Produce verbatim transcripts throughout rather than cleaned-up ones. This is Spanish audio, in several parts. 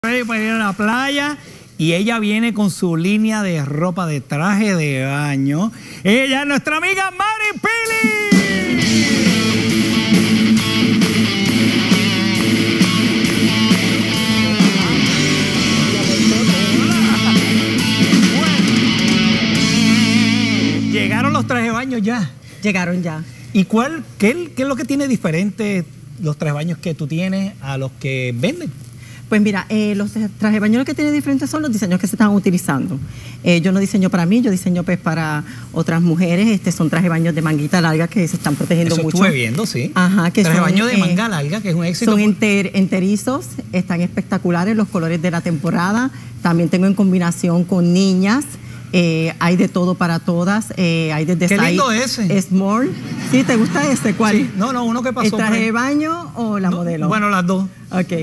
ready para ir a la playa y ella viene con su línea de ropa de traje de baño. Ella es nuestra amiga Mari Pili. Llegaron los trajes de baño ya. Llegaron ya. ¿Y cuál, qué, qué es lo que tiene diferente los trajes de baño que tú tienes a los que venden? Pues mira, eh, los trajes de baño lo que tienen diferentes son los diseños que se están utilizando. Eh, yo no diseño para mí, yo diseño pues para otras mujeres. Este son trajes de baño de manguita larga que se están protegiendo Eso mucho. estuve viendo, sí. Ajá, que traje de son, baño de eh, manga larga, que es un éxito. Son enter, enterizos, están espectaculares los colores de la temporada. También tengo en combinación con niñas. Eh, hay de todo para todas, eh, hay desde Qué size lindo ese. small. ¿Sí? ¿Te gusta este? ¿Cuál? Sí. No, no, uno que pasó. ¿El traje de baño o la no, modelo? Bueno, las dos. Ok.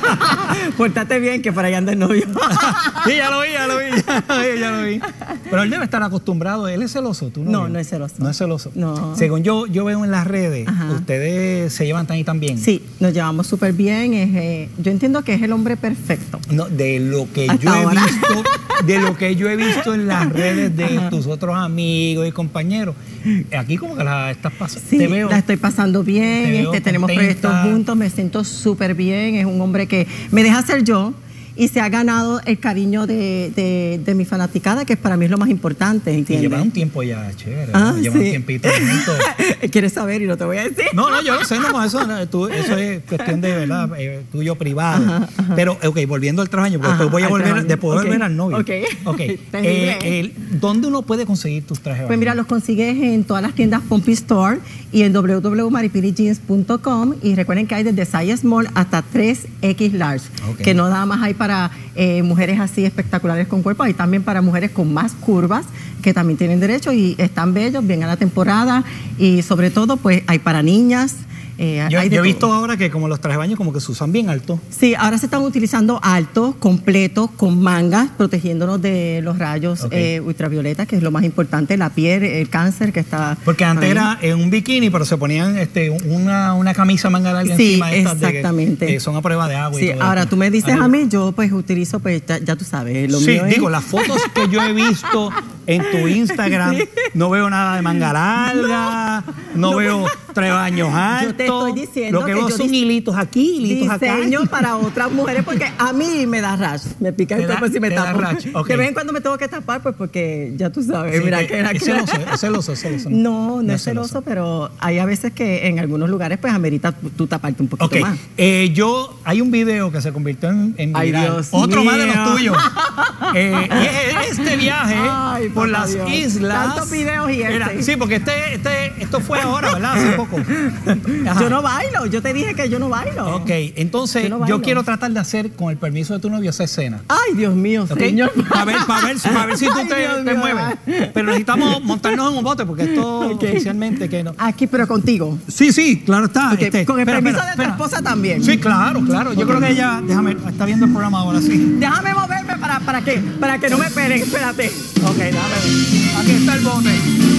Pórtate bien que por ahí anda el novio. Sí, ya lo vi, ya lo vi, ya lo vi, ya lo vi. Pero él debe estar acostumbrado. ¿Él es celoso? ¿Tú no? No, no es celoso. No es celoso. No. Según yo, yo veo en las redes, Ajá. ustedes se llevan tan y tan bien. Sí, nos llevamos súper bien. Es, eh, yo entiendo que es el hombre perfecto. No, de lo que Hasta yo he ahora. visto, de lo que yo he visto en las redes de Ajá. tus otros amigos y compañeros, aquí como que la estás pasando. Sí, te veo, la estoy pasando bien. te veo Este, tenemos contenta. proyectos juntos, me siento súper bien. Es un hombre que me deja ser yo y se ha ganado el cariño de, de, de mi fanaticada, que para mí es lo más importante, Y ¿entiendes? llevan un tiempo ya, chévere. Ah, ¿no? Llevan sí. un tiempito juntos. ¿Quieres saber y no te voy a decir? No, no, yo lo sé, no, con eso, no, tú, eso es cuestión de verdad, eh, tuyo privado. Ajá, ajá. Pero, ok, volviendo al trabajo, porque Ajá, después voy a al volver, trabajo. después Ok, volver al novio. ok. Ok. Estás Eh, libre. el- ¿Dónde uno puede conseguir tus trajes de Pues mira, baño? los consigues en todas las tiendas Pompi Store y en w w w punto maripili jeans punto com, y recuerden que hay desde size small hasta tres equis large, Ok. que no nada más hay para eh, mujeres así espectaculares con cuerpo, hay también para mujeres con más curvas que también tienen derecho y están bellos, bien a la temporada, y sobre todo pues hay para niñas. Eh, Yo, hay de yo he todo. visto ahora que como los trajes de baño como que se usan bien alto. Sí, ahora se están utilizando altos, completos, con mangas, protegiéndonos de los rayos Ok. eh, ultravioleta, que es lo más importante, la piel, el cáncer que está... Porque antes ahí. era en un bikini, pero se ponían este, una, una camisa manga larga Sí, encima. Estas de que, exactamente. eh, son a prueba de agua y Sí, todo ahora esto. tú me dices Ajá. a mí, yo pues utilizo, pues ya, ya tú sabes, lo Sí, mío digo, es... las fotos que yo he visto en tu Instagram, Sí. no veo nada de manga larga, no, No, veo tres baños altos. Yo te estoy diciendo Lo que, que veo yo son dis- hilitos aquí, hilitos acá. Diseño para otras mujeres porque a mí me da rash, me pica el Te da- cuerpo si me te da tapo. rash, ok. De vez en cuando me tengo que tapar pues porque ya tú sabes, Sí, mira que- que era es que- celoso, es celoso, es celoso. No, no, es celoso, pero hay a veces que en algunos lugares pues amerita tú taparte un poquito Ok, más. eh, yo, hay un video que se convirtió en, en Ay, viral. Dios Otro más de mío. los tuyos. Eh, es este viaje Ay, por papá las Dios. islas. Tantos videos y este. Mira, sí, porque este, este, esto fue ahora, ¿verdad? Hace poco. Ajá. Yo no bailo, yo te dije que yo no bailo. Ok, entonces Yo no yo, bailo. quiero tratar de hacer, con el permiso de tu novio, esa escena. Ay, Dios mío, ¿Ok? señor. Para ver, para ver, para ver si tú Ay, te, Dios te mío. mueves. Pero necesitamos montarnos en un bote porque esto Ok. oficialmente que no. Aquí, pero contigo. Sí, sí, claro está. Ok, este, con el espera, permiso espera, de tu espera. esposa también. Sí, claro, claro. Yo Ok. creo que ella, déjame, está viendo el programa ahora, sí. Déjame moverme para, para, que, para que no me peguen, espérate. Ok, déjame ver. Aquí está el bote.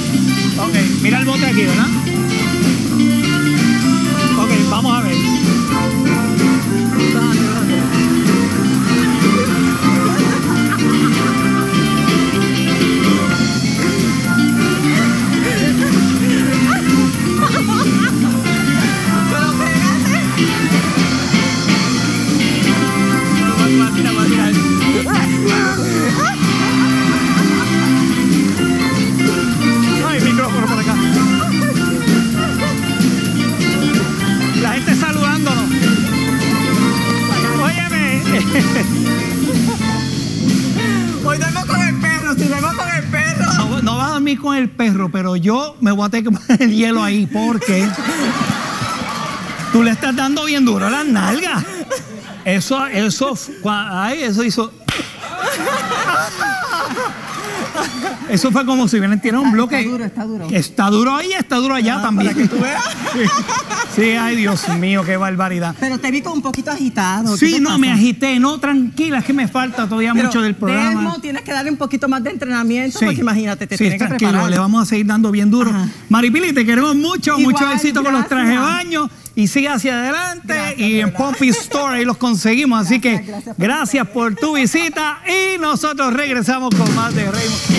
Ok, mira el bote aquí, ¿verdad? Ok, vamos a ver. Pero pégate. Mira, mira, mira. Ay, micrófono por acá. La gente saludándonos. Óyeme. Hoy duermo con el perro, si duermo con el perro. No, no vas a dormir con el perro, pero yo me voy a tener que poner el hielo ahí porque tú le estás dando bien duro a las nalgas. Eso, eso, cua- ay, eso hizo. Eso fue como si hubieran tirado un bloque. Está duro, está duro. Está duro ahí, está duro allá Ah, también. para que tú veas. Sí. Sí, ay Dios mío, qué barbaridad. Pero te vi como un poquito agitado. ¿Qué Sí, te no, pasa? me agité. No, tranquila, es que me falta todavía Pero, mucho del programa. Desmo, tienes que darle un poquito más de entrenamiento, Sí. porque imagínate, te Sí, tienes que tranquilo, preparar. le vamos a seguir dando bien duro. Ajá. Maripili, te queremos mucho, Igual, mucho éxito con los gracias. trajes de baño y sigue hacia adelante. Gracias, y de en verdad. Poppy Store ahí los conseguimos. Así que Gracias, gracias por gracias por tu visita y nosotros regresamos con más de Raymond.